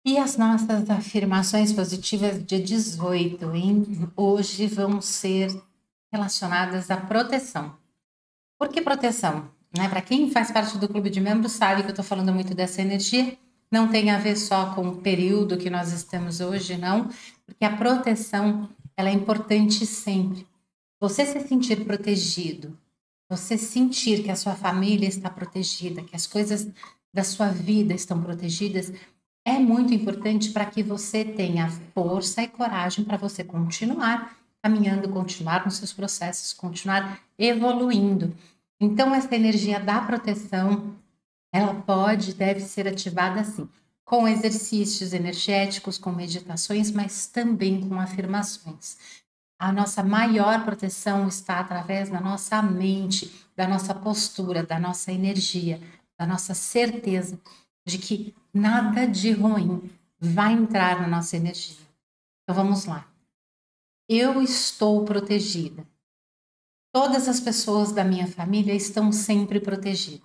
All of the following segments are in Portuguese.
E as nossas afirmações positivas dia 18, hein? Hoje vão ser relacionadas à proteção. Por que proteção? Né? Para quem faz parte do clube de membros sabe que eu estou falando muito dessa energia. Não tem a ver só com o período que nós estamos hoje, não. Porque a proteção, ela é importante sempre. Você se sentir protegido, você sentir que a sua família está protegida, que as coisas da sua vida estão protegidas, é muito importante para que você tenha força e coragem para você continuar caminhando, continuar nos seus processos, continuar evoluindo. Então, essa energia da proteção, ela pode, deve ser ativada assim, com exercícios energéticos, com meditações, mas também com afirmações. A nossa maior proteção está através da nossa mente, da nossa postura, da nossa energia, da nossa certeza de que nada de ruim vai entrar na nossa energia. Então vamos lá. Eu estou protegida. Todas as pessoas da minha família estão sempre protegidas.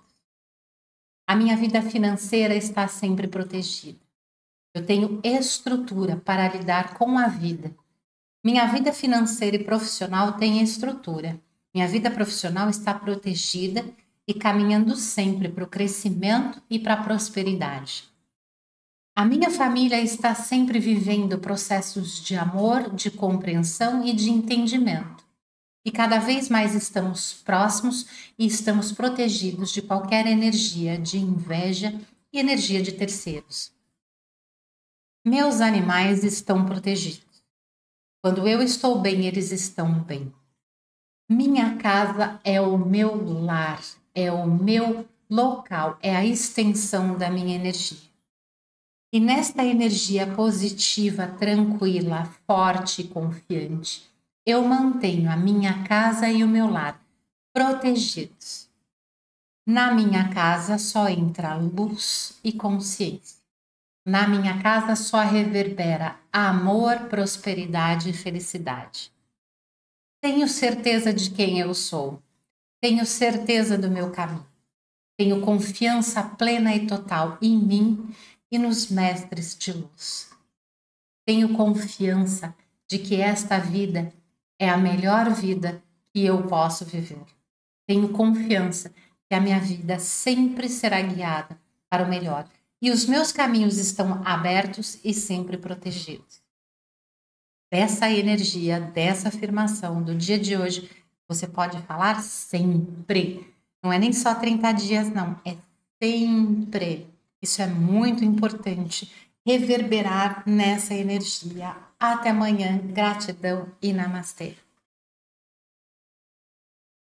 A minha vida financeira está sempre protegida. Eu tenho estrutura para lidar com a vida. Minha vida financeira e profissional tem estrutura. Minha vida profissional está protegida e caminhando sempre para o crescimento e para a prosperidade. A minha família está sempre vivendo processos de amor, de compreensão e de entendimento. E cada vez mais estamos próximos e estamos protegidos de qualquer energia de inveja e energia de terceiros. Meus animais estão protegidos. Quando eu estou bem, eles estão bem. Minha casa é o meu lar, é o meu local, é a extensão da minha energia. E nesta energia positiva, tranquila, forte e confiante, eu mantenho a minha casa e o meu lar protegidos. Na minha casa só entra luz e consciência. Na minha casa só reverbera amor, prosperidade e felicidade. Tenho certeza de quem eu sou. Tenho certeza do meu caminho. Tenho confiança plena e total em mim e nos mestres de luz. Tenho confiança de que esta vida é a melhor vida que eu posso viver. Tenho confiança que a minha vida sempre será guiada para o melhor e os meus caminhos estão abertos e sempre protegidos. Dessa energia, dessa afirmação do dia de hoje, você pode falar sempre. Não é nem só 30 dias, não. É sempre. Isso é muito importante. Reverberar nessa energia. Até amanhã. Gratidão e namastê.